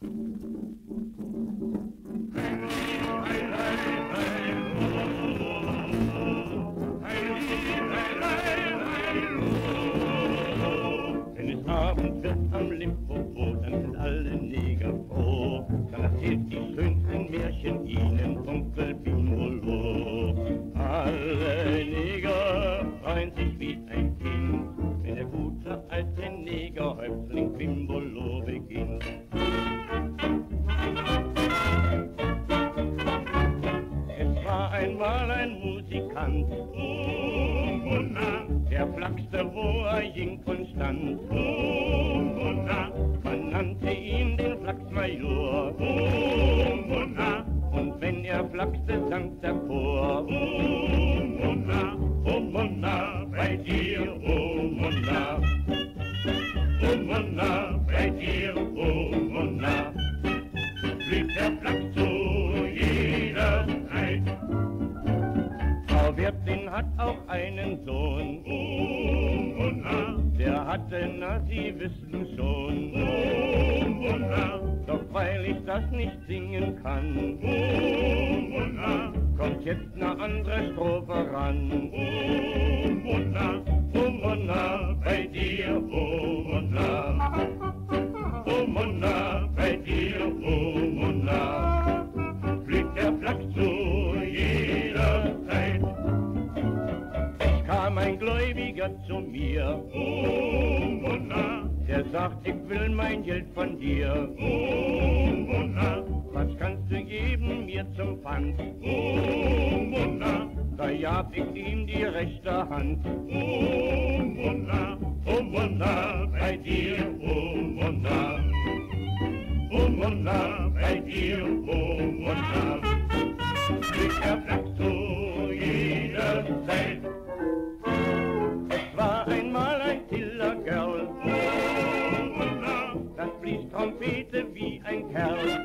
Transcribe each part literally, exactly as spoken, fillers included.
Wenn es Abend wird am Limpopo, dann sind alle Neger froh. Dann erzählt die schönsten Märchen ihnen Onkel Bimbolo. Alle Neger freuen sich wie ein Kind, wenn der gute alte Negerhäuptling Bimbolo beginnt. Es war einmal ein Musikant, der flachste, wo er ging und stand. Man nannte ihn den Flachsmajor. Und wenn er flachste, sang der Chor. Oh Monna, bei dir, oh Monna. Oh Monna, bei dir, oh Monna. Fliegt der Flachs zu jeder Zeit. Frau Wirtin hat auch einen Sohn. Oh Monna, der hatte, na Sie wissen schon. Oh Monna, doch weil ich das nicht singen kann. Oh Monna, kommt jetzt ne andere Strophe ran. Oh Monna, oh Monna, bei dir, oh Monna. Oh Monna, bei dir, oh Monna. Fliegt der Flachs zu jeder Zeit. Es kam ein Gläubiger zu mir. Oh Monna, der sagt, ich will mein Geld von dir. Oh Monna, was kannst du geben mir zum Pfand? Oh Monna, da gab ich ihm die rechte Hand. Oh Monna, oh Monna, bei dir, oh Monna. Oh Monna, bei dir, oh Monna. Fliegt der Flachs zu jeder Zeit. Es war einmal ein Killergerl. Oh Monna, das blies Trompete wie ein Kerl.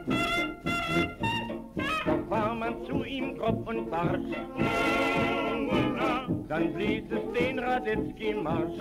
Doch war man zu ihm grob und barsch. Oh Monna, dann blies es den Radetzky-Marsch.